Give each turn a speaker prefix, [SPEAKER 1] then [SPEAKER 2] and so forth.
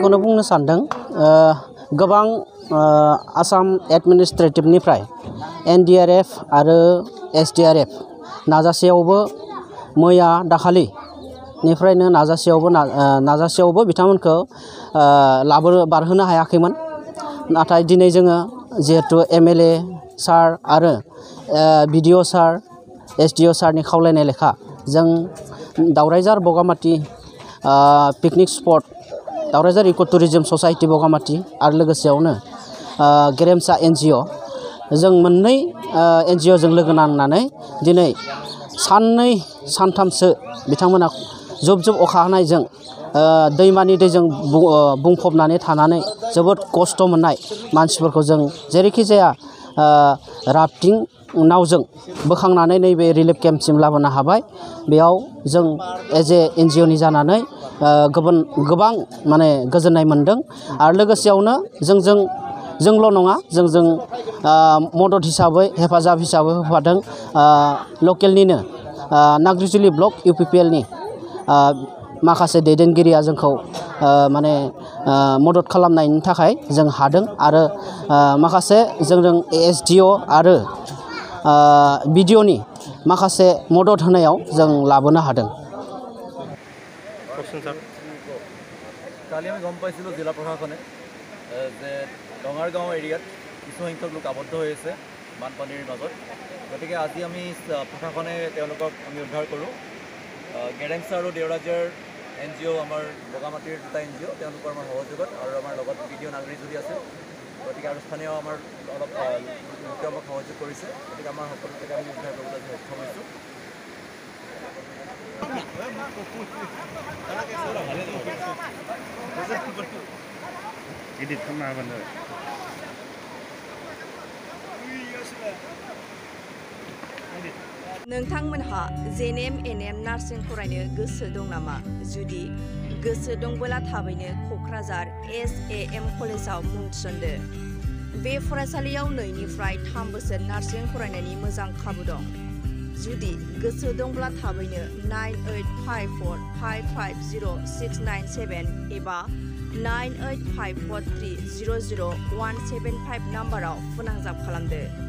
[SPEAKER 1] बेखौनो बुंनो सानदों गोबां आसाम एडमिनिस्ट्रेटिभनिफ्राय NDRF आरो SDRF नाजासेयावबो मैया दाखालिनिफ्रायनो नाजासेयावबो बिथांमोनखौ बारहोनो हायाखैमोन नाथाय दिनै जोङो जिहेतु MLA सार आरो BDO सार SDO सारनि खावलायनाय लेखा जों दावरायझार बगामाथि पिकनिक स्पट दावरायझार इक' टुरिजम ससाइटि बगामाथि आरो लोगोसेयावनो गेरेमसा NGO जों मोननै NGO जों लोगो नांनानै दिनै साननै सानथामसो बिथांमोना जुब जुब अखा हानायजों दैमानि दैजों बुंफबनानै थानानै जोबोद खस्थ' मोननाय मानसिफोरखौ जों जेरैखि जाया राफ्टिं नावजों बोखांनानै नैबे रिलिफ केम्पसिम लाबोनो हाबाय बेयाव जों एज ए NGO नि जानानै गोबां माने गोजोननाय मोनदों आरो लोगोसेयावनो जोंल' नङा जोंजों मदद हिसाबै हेफाजाब हिसाबै होफादों लकेलनिनो नाग्रिजुलि ब्लक UPPL नि माखासे दैदेनगिरिया जोंखौ माने मदद खालामनायनि थाखाय जों हादों आरो माखासे जोंजों SDO आरो BDO नि माखासे मदद होनायाव जों लाबोनो हादों।
[SPEAKER 2] কালি আমি গম পাইছিলোঁ জিলা প্ৰশাসনে যে ডঙাৰগাঁও এৰিয়াত কিছু সংখ্যক লোক আবদ্ধ হৈ আছে বানপানীৰ মাজত গতিকে আজি আমি প্ৰশাসনে তেওঁলোকক আমি উদ্ধাৰ কৰোঁ গেৰেমছা আৰু দেওৰাজৰ NGO আমাৰ বগামাটিৰ দুটা NGO তেওঁলোকৰ আমাৰ সহযোগত আৰু আমাৰ লগত BDO নাগৰিকজনী আছে গতিকে আৰু স্থানীয় আমাৰ অলপ লোকে আমাক সহযোগ কৰিছে গতিকে আমাৰ সকলোকে আমি উদ্ধাৰ কৰিবলৈ সক্ষম হৈছোঁ।
[SPEAKER 3] नोंथांमोनहा NBNN नार्सिं फरायनो गोसो दं नामा? जुदि गोसो दंबोला थाबैनो क'क्राझार SAM कलेजाव मुं थिसनदो। बे फरायसालियाव 2 निफ्राय 3 बोसोर नार्सिं फरायनायनि मोजां खाबु दं। जुदि गोसो दंब्ला थाबैनो 9854550697 एबा 9854300175 नाम्बाराव फोनांजाब खालामदो।